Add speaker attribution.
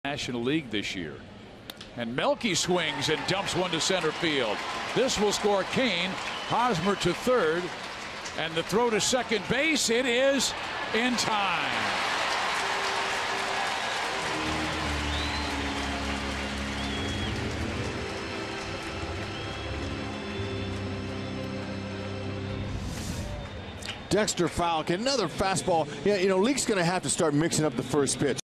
Speaker 1: National League this year. And Melky swings and dumps one to center field. This will score Cain. Hosmer to third. And the throw to second base. It is in time.
Speaker 2: Dexter Falk, another fastball. Yeah, you know, Leake's going to have to start mixing up the first pitch.